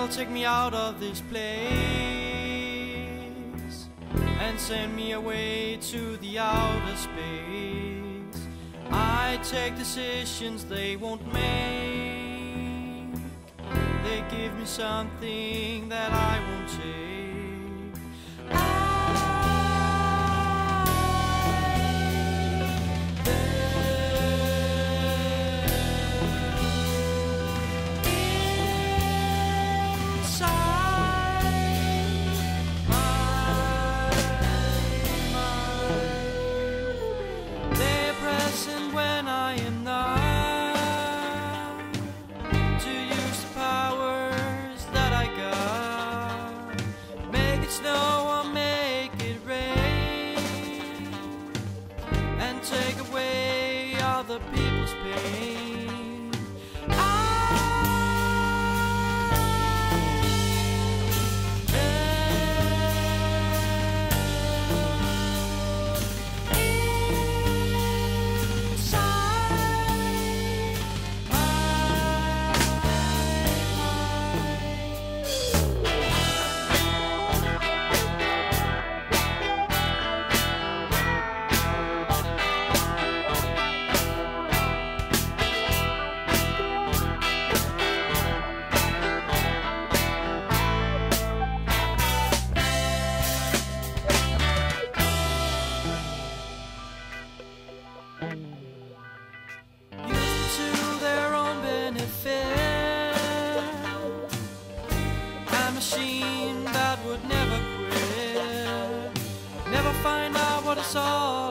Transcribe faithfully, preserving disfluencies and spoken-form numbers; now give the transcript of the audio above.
They'll take me out of this place and send me away to the outer space. I take decisions they won't make. They give me something that I won't take. When I am not to use the powers that I got, make it snow or make it rain, and take away other people's pain. I machine that would never quit, never find out what it's all